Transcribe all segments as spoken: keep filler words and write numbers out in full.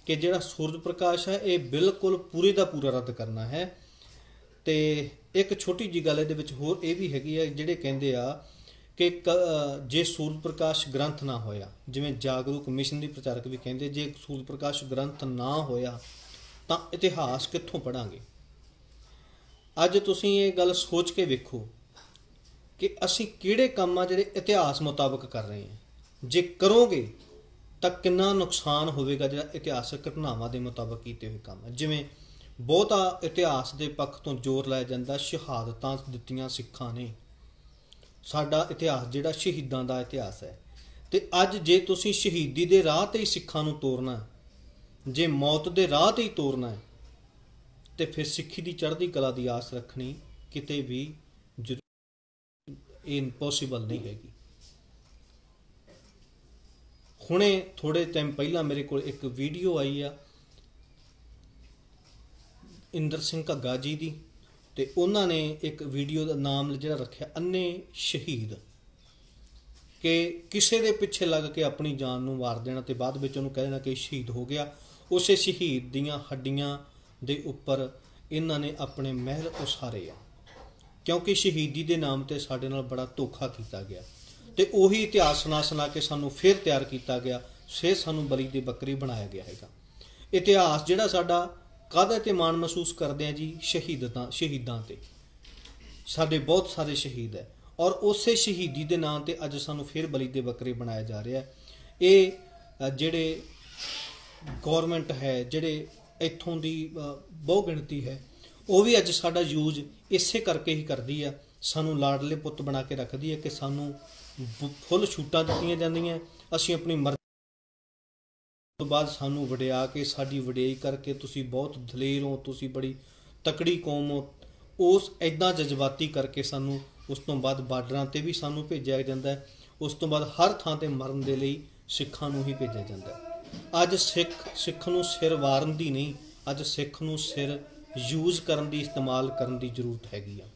कि जिहड़ा सूरज प्रकाश है ये बिल्कुल पूरे का पूरा रद्द करना है। तो एक छोटी जी गल इहदे विच होर ये भी हैगी है, जिहड़े कहिंदे आ कि जे सूरज प्रकाश ग्रंथ ना होया, जिवें जागरूक मिशन के प्रचारक भी कहिंदे, जे सूरज प्रकाश ग्रंथ ना होया तां इतिहास कित्थों पढ़ांगे। अज तुसीं ये गल सोच के वेखो कि असीं किहड़े काम आ जिहड़े इतिहास मुताबक कर रहे हैं। जे करोगे तो कितना नुकसान होवेगा जिहड़ा इतिहासक घटनावां दे मुताबक कीते हुए काम है। जिवें बहुता इतिहास के पक्ष तो जोर लाया जाता, शहादतां दित्तियां सिखां ने, साडा इतिहास जिहड़ा शहीदां दा इतिहास है। तो अज जे तुसीं शहीदी दे राह ते ही सिखां नूं तोरना, जे मौत दे राह ते ही तोरना है, तो फिर सिक्खी की चढ़ती कला की आस रखनी किते भी इम्पॉसिबल नहीं हैगी। हुणे थोड़े टाइम पहला मेरे को एक वीडियो आई आ इंदर सिंह घग्गा जी की, तो उन्होंने एक वीडियो का नाम जो रखा अन्ने शहीद, कि किसी के पिछे लग के अपनी जान नूं वार देना तो बाद में उन्होंने कह देना कि शहीद हो गया। उस शहीद दियां हड्डियां दे उपर इन्होंने अपने महल उसारे आ, क्योंकि शहीदी के नाम पर साडे नाल बड़ा धोखा किया गया। तो उही इतिहास सुना सुना के सानू फिर तैयार किया गया, फिर सानू बली दी बकरी बनाया गया है। इतिहास जिहड़ा साडा काहदे ते माण महसूस करते हैं जी, शहीदां शहीदां ते साडे बहुत सारे शहीद है, और उस शहीदी के नाम पर अज सानू फिर बली दे बकरे बनाया जा रहा है। ये जिहड़े गौरमेंट है, जिहड़े इत्थों की बहु गिणती है, वो भी अज साडा यूज इसे करके ही करती है, सानू लाडले पुत बना के रखती है कि सानू फुल छूटां दित्तियां जांदियां, असीं अपनी मर्जी तो बाद सानू वडिया के साडी वडियाई करके तुसी बहुत दलेर हो, तुसी बड़ी तकड़ी कौम हो, उस इदां जज्बाती करके सानू उस तो बाद बार्डरां ते भी सानू भेजा जाता है। उस तो बाद हर थां ते मरन दे लई सिखां नूं ही भेजा जाता है। अज सिख सिख नूं सिर वारन दी नहीं, अज सिख नूं सिर यूज करन दी, इस्तेमाल करन दी जरूरत हैगी आ।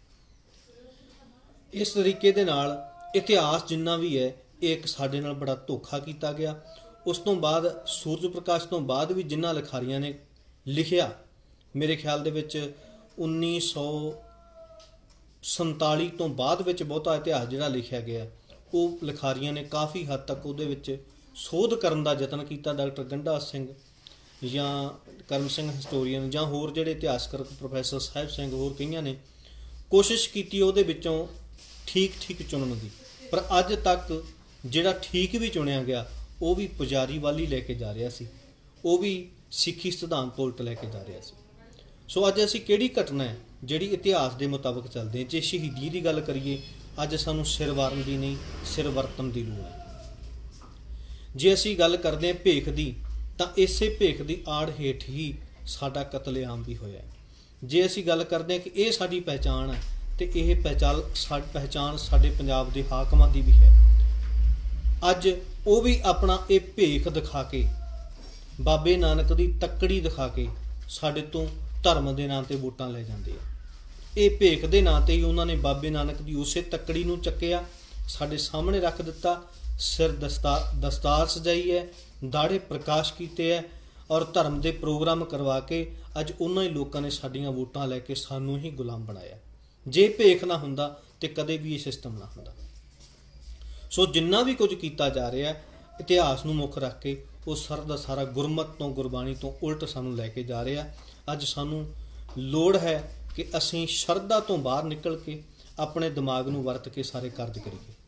इस तरीके दे नाल इतिहास जिन्ना भी है एक साडे नाल बड़ा धोखा किया गया। उस तो बाद सूरज प्रकाश तो बाद भी जिन्हां लिखारियां ने लिखिया, मेरे ख्याल दे विच उन्नीस सौ संताली तो बाद विच बहुता इतिहास जिहड़ा लिखिया गया, वो लिखारियां ने काफ़ी हद तक उहदे विच सोध करन दा यतन किया। डॉक्टर गंढा सिंह या करम सिंह हिस्टोरीयन या होर जिहड़े इतिहासकार प्रोफैसर साहिब सिंह होर कईयां ने कोशिश की उहदे विचों ठीक ठीक चुनन की, पर अज तक जिहड़ा ठीक भी चुनिया गया वो भी पुजारी वाली लैके जा रहा सी, वो भी सिੱਖੀ सिद्धांत तो उल्ट लैके जा रहा सी। सो अज असीं किहड़ी घटना है जिहड़ी इतिहास के मुताबिक चलते हैं। जे शहीदी की गल करिए, अज सानूं सिर वारन की नहीं, सिर वरतन की लोड़ है। जे असीं गल करते हैं भेख की, तो इसे भेख की आड़ हेठ ही साडा कतलेआम भी होया है। जे असीं गल करते हैं कि यह साडी पहचान है, तो यह पहचान सा पहचान साडे पंजाब के हाकमां की भी है। अज वो भी अपना ये भेख दिखा के, बाबे नानक की तकड़ी दिखा के साडे तो धर्म के नाम पर वोटां लै जांदे आ। ये भेख के नाम पर ही उन्होंने बाबे नानक की उस तकड़ी नूं चक्किया, साडे सामने रख दिता, सिर दस्तार दस्तार सजाई है, दाड़े प्रकाश किए है, और धर्म के प्रोग्राम करवा के अज उन्होंने लोगों ने साडियां वोटां लैके सानू ही गुलाम बनाया। जे भेख ना हुंदा तो कदे भी ये सिस्टम ना हुंदा। सो जिन्ना भी कुछ किया जा रहा है इतिहास नूं मुख रख के, वो सारा दा सारा गुरमत तो गुरबाणी तो उल्ट सानू लैके जा रहा है। अज सानू लोड़ है कि असीं शरधा तो बाहर निकल के अपने दिमाग नूं वरत के सारे कार्य करिए।